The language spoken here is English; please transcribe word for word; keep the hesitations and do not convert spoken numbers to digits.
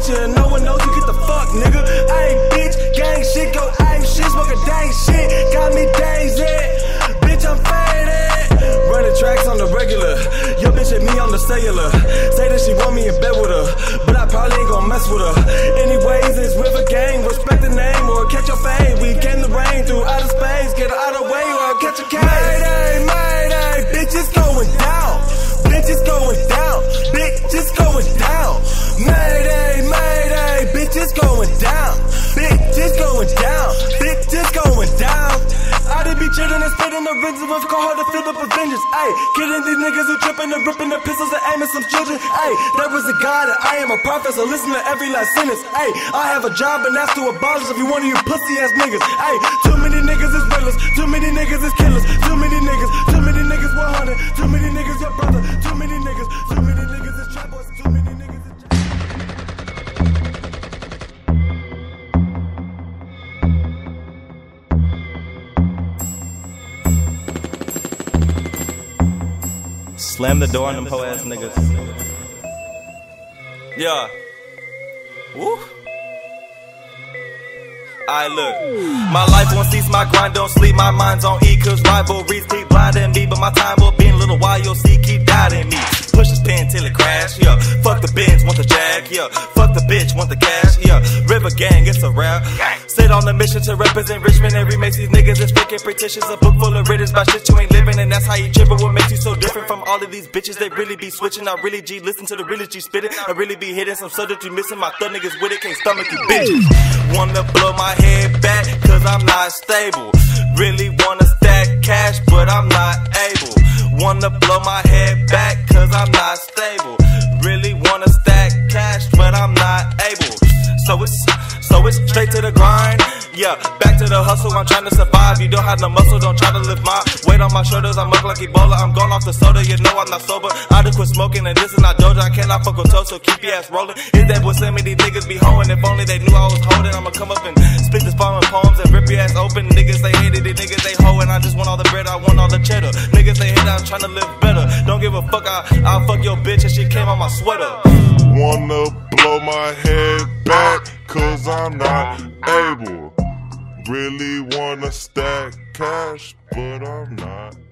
want you, and no one knows you get the fuck, nigga. Ayy, bitch, gang shit, go aim shit, smoke a dang shit, got me dazed. Bitch, I'm faded. Running tracks on the regular. Yo, bitch hit me on the cellular. Say that she want me in bed with her, but I probably ain't gon' mess with her. Anyways, it's River Gang. Respect the name or catch your fame. We can the rain through outer space. Get her out of way or I'll catch a case. Mayday, mayday, bitch, it's going down. Bitch, it's going down. Bitch, it's going down. Mayday, mayday, bitch, it's going down. Bitch, it's going down. Bitch, it's going down. I done be chillin' and spittin' the rinsing with call her to fill up a vengeance. Ayy, killing these niggas who trippin' and rippin' the pistols and aiming some children. Ayy, there was a God and I am a prophet, so listen to every last sentence. Ayy, I have a job and that's to abolish every one of you pussy ass niggas. Ayy, too many niggas is realers, too many niggas is killers, too many niggas, too many niggas one hundred, too many niggas your brother, too many niggas, too many niggas is trap boys, too many niggas is Slam the door on them po ass niggas. Yeah. Woo. I look. My life won't cease, my grind don't sleep, my mind's on E, cause rivalries keep blinding me. But my time will be in a little while, you'll see, keep doubting me. Push this pen till it crash, yeah. Fuck the Benz, want the Jag, yeah. Fuck the bitch, want the cash, yeah. River Gang, it's a rap. Sit on the mission to represent Richmond and remix these niggas is fake and pretentious. A book full of riddles about shit you ain't living, and that's how you trippin'. What makes you so different from all of these bitches? They really be switching. I really G, listen to the really G spit it. I really be hitting some subject you missing. My thug niggas with it, can't stomach you bitches. Wanna blow my head back, cause I'm not stable. Really wanna stack cash, but I'm not able. Wanna blow my head back, cause I'm not stable. Really wanna stack cash, but I'm not able. So it's, so it's straight to the grind. Yeah, back to the hustle, I'm trying to survive. You don't have no muscle, don't try to lift my weight on my shoulders. I'm up like Ebola, I'm gone off the soda. You know I'm not sober, I done quit smoking and this is not doja. I cannot fuck with toast, so keep your ass rolling. Is that what some of these niggas be hoeing? If only they knew I was holding. I'ma come up and split this poem poems and rip your ass open. Niggas they hated it, niggas they hoeing. I just want all the bread, I want all the cheddar. Niggas they hate, I'm trying to live better. Don't give a fuck, I, I'll fuck your bitch and she came on my sweater. Wanna blow my head back, cause I'm not able. Really wanna stack cash, but I'm not